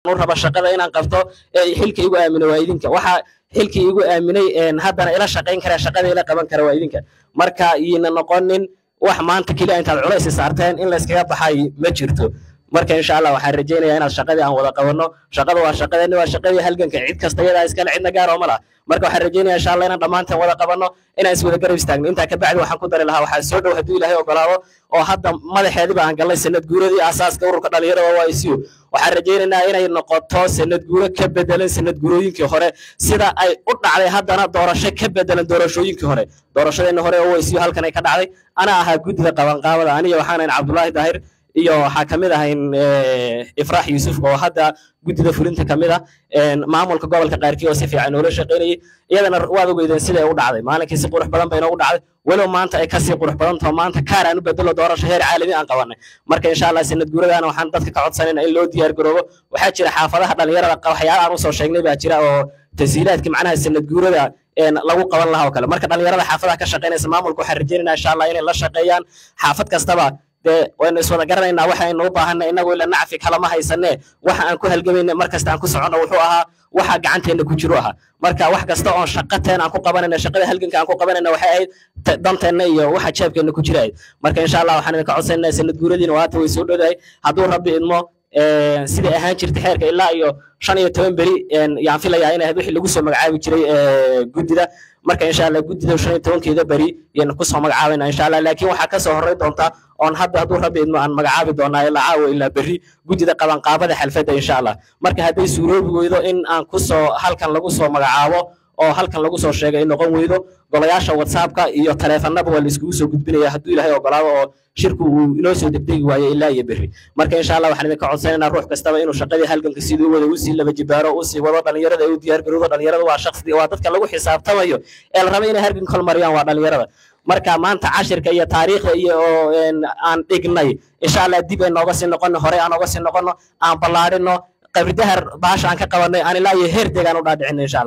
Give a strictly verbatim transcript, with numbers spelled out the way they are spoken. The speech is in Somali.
raba shaqada inaan qabto ee xilka igu aamino waa idinka waxa xilka igu aaminay een haddana ila shaqayn kara shaqada ila qaban kara waa idinka marka iyina noqonin wax maanta kaliya intaad culays saarteen in la iskaga baxay ma jirto marka insha Allah waxaan rajaynayaa inaad shaqadii aan wada qabanno shaqada waa shaqadeena waa shaqadii halganka cid kasta iyada iska cidna gaar oo mala marka waxaan rajaynayaa insha Allah inaan dhamaanteen wada qabanno inaan is wada garab istaagno inta ka bacdi waxaan ku dari lahaa waxa soo dhow hadii Ilaahay ogolaado oo hadda madaxeedii baan galay sanad guuradii asaaska ururka dhalinyarada waa I C U waxaan rajaynaynaa inay noqoto sanad guuro ka bedelan sanad guurooyinkii hore sida ay u dhacday haddana doorasho ka bedelan doorashooyinkii hore doorashadeena hore oo I C U halkan ay ka dhacday ana ahaa guddiga qaban qaabada aniga waxaan ahay Cabdullaahi Daahir iyo waxa kamid ah in Ifraax Yuusuf oo hadda guddida fulinta kamid ah een maamulka gobolka qaarkii oo si fiican oo la shaqeynayay iyadana waad ogeydeen sida ay u dhacday maalinkii si qurux badan bay inoo dhacday walow maanta ay ka sii qurux badan tahay maanta kaar aan u bedelo doorasho heer caalami aan qabanay marka insha Allah sanad guuradana waxaan dadka ka codsanaynaa in loo diyaar garoobo waxa jira xaafadaha dhalinyarada waxyaalaha aan u soo sheegnay baa jira oo tasiilaadka macnaha sanad guurada een lagu qaban lahaa oo kale marka dhalinyarada xaafadaha ka shaqeynaysa maamulku waxaan rajaynaynaa insha Allah inay la shaqeeyaan xaafad kastaba de waan is wada garanaynaa waxa aynu u baahanay inagu ila nacfi kala ma haysanee waxa aan ku halgamayna markasta aan ku socono wuxuu ahaa waxa gacanteena ku jiro aha marka wax kasta oo shaqateen aan ku qabanayna shaqada halganka aan ku qabanayna waxa ay danteena iyo waxa jeebkeena ku jiray marka insha Allah waxaan idin ka codsanaynaa sanad guuradiina waata way soo dhawday hadduu rabbi idmo ee sida ahaan jirtay xeerka ilaa iyo shan iyo toban bari een yaan filayaa inay wixii lagu soo magacaabi jiray ee guddida marka insha Allah guddida shan iyo toban keeda bari yaan ku soo magacaabayna insha Allah laakiin waxa ka soo horay doonta on hadda hadduu rabbi idmo aan magacaabi doonaa ilaa caawa ilaa bari guddida qaban qaabada xalfada insha Allah marka haday suuroobi weydo in aan ku soo halkan lagu soo magacaabo oo halkan lagu soo sheegay noqon weydo golayaasha WhatsApp-ka iyo taleefanada waa la isku soo gudbinayaa hadduu Ilaahay ogolaado oo shirku uu inoo soo degdegi waayo ilaa iyo bari marka insha Allah waxaan idin ka codsanaynaa ruux kastaba inuu shaqadii halganka sidoo wada u sii laba jibaaro u sii wado dhalinyarada ay u diyaar garoodo dhalinyarada waa shakhsi waa dadka lagu xisaabtamayo ee la rabo inay halgan kal mariyaan waa dhalinyarada marka maanta cashirka iyo taariikhda iyo aan dhignay insha Allah dib ay nooga sii noqon hore aan nooga sii noqono aan balaarino qabri dahar baasha aan ka qabanay aan ilaa iyo heer deegaan u dhaadhicin insha Allah